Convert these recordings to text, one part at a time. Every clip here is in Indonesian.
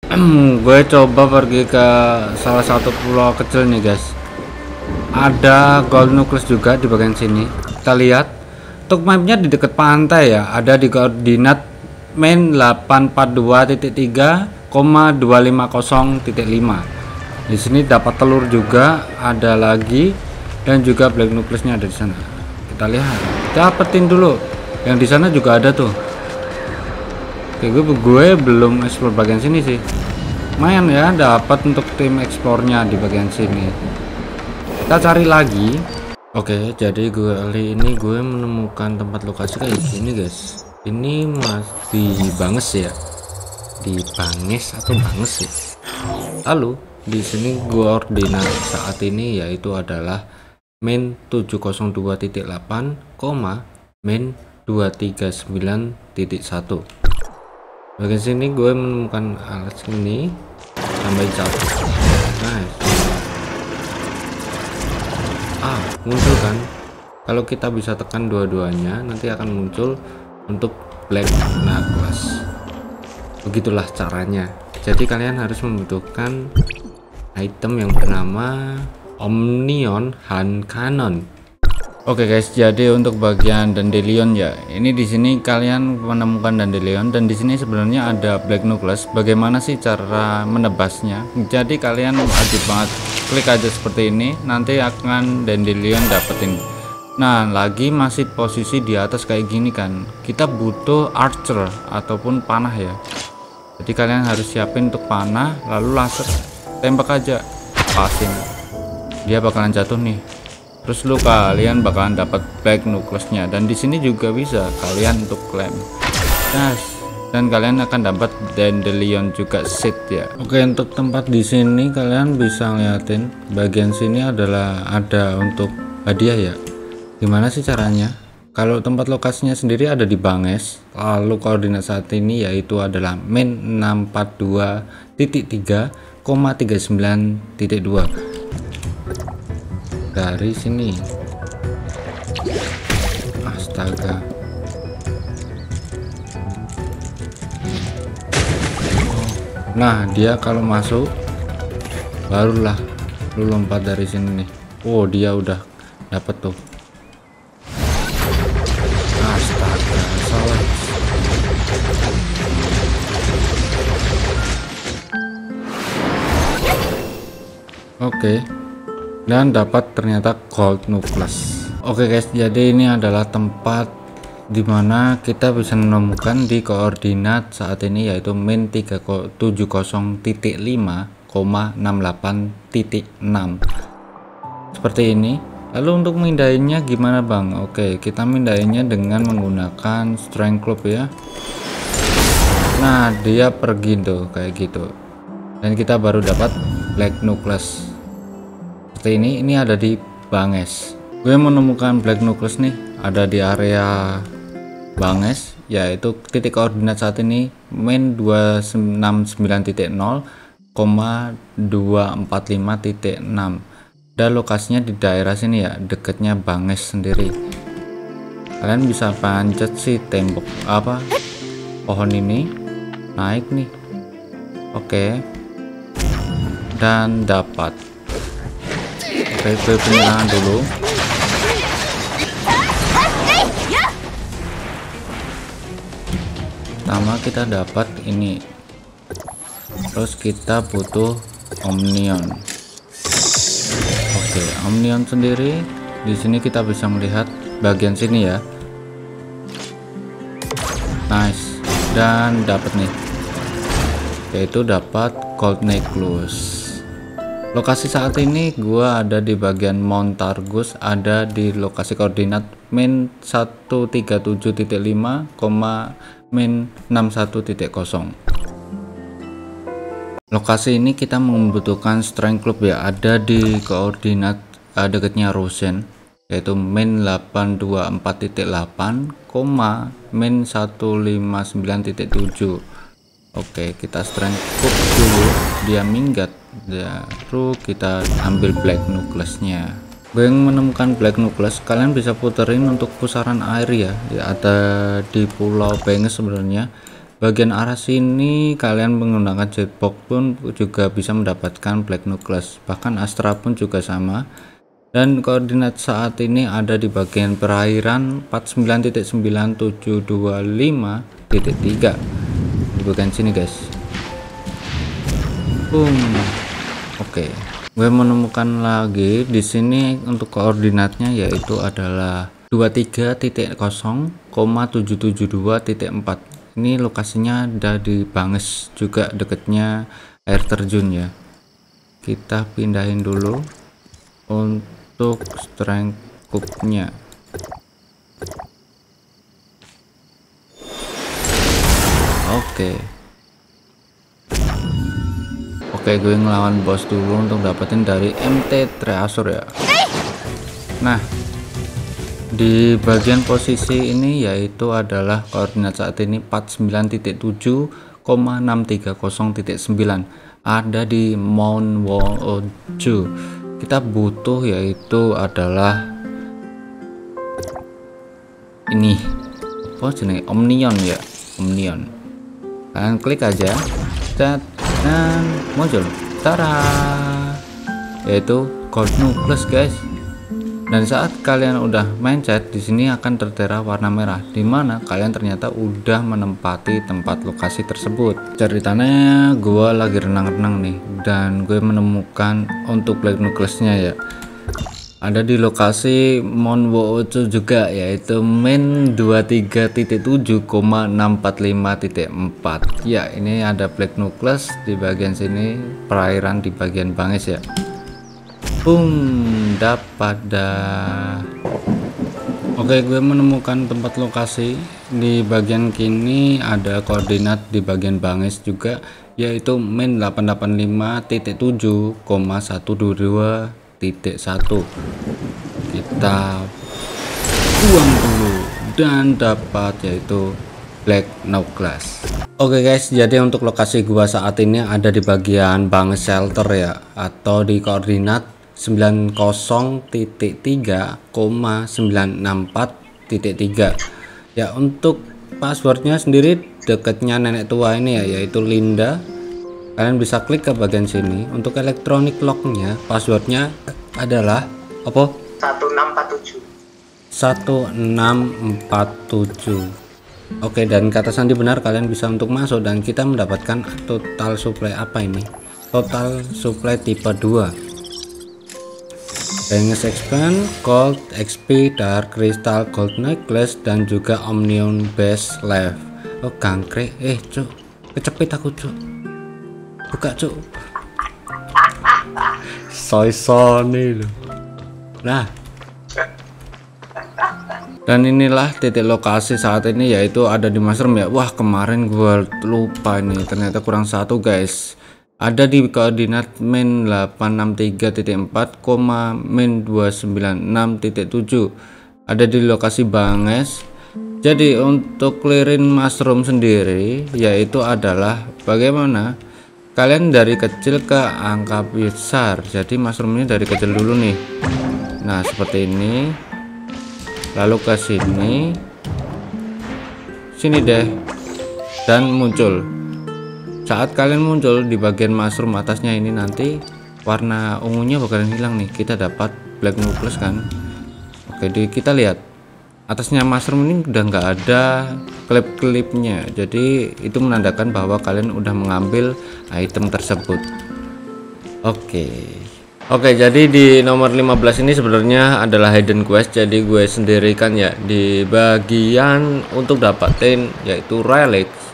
Gue coba pergi ke salah satu pulau kecil nih guys. Ada gold nucleus juga di bagian sini. Kita lihat untuk mapnya di dekat pantai ya, ada di koordinat main 842.3,250.5. Di sini dapat telur juga, ada lagi, dan juga black nucleusnya ada di sana. Kita lihat, dapetin dulu. Yang di sana juga ada tuh. Oke, gue belum explore bagian sini sih. Lumayan ya, dapat untuk tim eksplornya di bagian sini. Kita cari lagi. Oke, jadi kali ini gue menemukan tempat lokasi kayak gini guys. Ini masih Banges ya, di Banges atau Banges ya. Lalu di sini gue koordinat saat ini yaitu adalah main 702.8, main 239.1. bagian sini gue menemukan alat sini sampai jatuh. Nice. Muncul kan, kalau kita bisa tekan dua-duanya nanti akan muncul untuk black nucleus. Begitulah caranya. Jadi kalian harus membutuhkan item yang bernama Omnion Hand Cannon. Oke guys, jadi untuk bagian dandelion ya, ini di sini kalian menemukan dandelion dan di sini sebenarnya ada black nucleus. Bagaimana sih cara menebasnya? Jadi kalian wajib banget klik aja seperti ini, nanti akan dandelion dapetin. Nah, lagi masih posisi di atas kayak gini kan, kita butuh archer ataupun panah ya. Jadi kalian harus siapin untuk panah, lalu laser tembak aja, pasin, dia bakalan jatuh nih. Terus kalian bakalan dapat black nucleusnya, dan di sini juga bisa kalian untuk klaim. Dan kalian akan dapat dandelion juga seed ya. Oke, untuk tempat di sini kalian bisa liatin bagian sini adalah ada untuk hadiah ya. Gimana sih caranya? Kalau tempat lokasinya sendiri ada di Banges, lalu koordinat saat ini yaitu adalah main 642.3,39.2 dari sini. Astaga. Nah, dia kalau masuk barulah lu lompat dari sini nih. Oh, dia udah dapet tuh. Astaga, salah. Oke. Dan dapat ternyata gold nucleus. Oke guys, jadi ini adalah tempat dimana kita bisa menemukan di koordinat saat ini yaitu min 370.5,68.6 seperti ini. Lalu untuk mindahinnya gimana bang? Oke, kita mindahinnya dengan menggunakan strength club ya. Nah, dia pergi tuh kayak gitu, dan kita baru dapat black nucleus seperti ini ada di Banges. Gue menemukan black nucleus nih ada di area Banges, yaitu titik koordinat saat ini main 269.0,245.6, dan lokasinya di daerah sini ya, dekatnya Banges sendiri. Kalian bisa pancet sih tembok pohon ini, naik nih. Oke, dan dapat penyerangan dulu. Pertama kita dapat ini, terus kita butuh omnion. Oke, omnion sendiri di sini kita bisa melihat bagian sini ya. Nice, dan dapat nih, yaitu dapat gold nucleus. Lokasi saat ini gua ada di bagian Mount Targus, ada di lokasi koordinat min 137.5, min 61.0. Lokasi ini kita membutuhkan strength club ya, ada di koordinat dekatnya Rosen, yaitu min 824.8, min 159.7. Oke, kita strength club dulu, dia minggat, baru kita ambil black nucleusnya. Gue yang menemukan black nucleus, kalian bisa puterin untuk pusaran air ya, ada di Pulau Banges sebenarnya. bagian arah sini kalian menggunakan jetpack pun juga bisa mendapatkan Black Nucleus, bahkan Astra pun juga sama. Dan koordinat saat ini ada di bagian perairan 49.9725.3 di bagian sini guys. Oke. Gue menemukan lagi di sini untuk koordinatnya, yaitu adalah 23.0,772.4. Ini lokasinya ada di Banges juga, dekatnya air terjun ya. Kita pindahin dulu untuk strength cube-nya. Oke, gue ngelawan bos dulu untuk dapetin dari MT Treasure ya. Nah, di bagian posisi ini yaitu adalah koordinat saat ini 49.7,630.9 ada di Mount Woju. Kita butuh yaitu adalah ini apa jenis Omnion ya, Omnion. Kalian klik aja dan muncul tara, yaitu Gold Nucleus guys. Dan saat kalian udah mencet, di sini akan tertera warna merah, dimana kalian ternyata udah menempati tempat lokasi tersebut. Ceritanya gue lagi renang-renang nih, dan gue menemukan untuk Black Nucleusnya ya, ada di lokasi Mount Woju juga, yaitu main 23.7,645.4. ya, ini ada Black Nucleus di bagian sini, perairan di bagian Banges ya. Dapat dah. Oke, gue menemukan tempat lokasi di bagian kini, ada koordinat di bagian Banges juga, yaitu main 885.7,122.1. Kita buang dulu dan dapat yaitu Black Nucleus. Oke guys, jadi untuk lokasi gua saat ini ada di bagian Banges Shelter ya, atau di koordinat 90.3,964.3 ya. Untuk passwordnya sendiri dekatnya nenek tua ini ya, yaitu Linda. Kalian bisa klik ke bagian sini. Untuk electronic locknya, passwordnya adalah apa? 1647. Oke, dan kata sandi benar, kalian bisa untuk masuk dan kita mendapatkan total supply apa ini? Total supply tipe 2. Banges Expand, Gold, XP, Dark Crystal, Gold Necklace, dan juga Omnion Base Life. Oh, gangkrik. Cuk. Kecepit aku, cuk. Buka, cuk. Soy-sony loh. Nah, dan inilah titik lokasi saat ini, yaitu ada di mushroom ya. Wah, kemarin gue lupa nih, ternyata kurang satu guys. Ada di koordinat main 863.4, main 296.7. ada di lokasi Banges. Jadi untuk clearin mushroom sendiri yaitu adalah bagaimana kalian dari kecil ke angka besar. Jadi mushroomnya dari kecil dulu nih. Nah, seperti ini. Lalu ke sini deh, dan muncul. Saat kalian muncul di bagian mushroom atasnya ini, nanti warna ungunya bakalan hilang nih. Kita dapat Black Nucleus kan. Oke, kita lihat atasnya mushroom ini udah nggak ada klip-klipnya, jadi itu menandakan bahwa kalian udah mengambil item tersebut. Oke, jadi di nomor 15 ini sebenarnya adalah hidden quest. Jadi gue sendirikan ya di bagian untuk dapatin yaitu relics,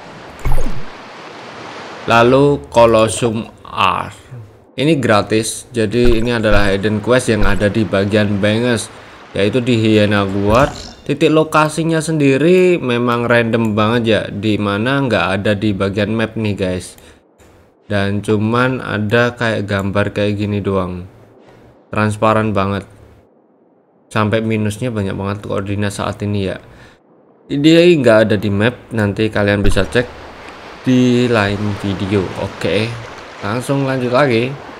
lalu Colosseum Art. Ini gratis, jadi ini adalah hidden quest yang ada di bagian Banges, yaitu di Hyena Guard. Titik lokasinya sendiri memang random banget ya, dimana nggak ada di bagian map nih guys, dan cuman ada kayak gambar kayak gini doang, transparan banget, sampai minusnya banyak banget koordinat saat ini ya. Dia nggak ada di map, nanti kalian bisa cek di lain video. Oke, langsung lanjut lagi.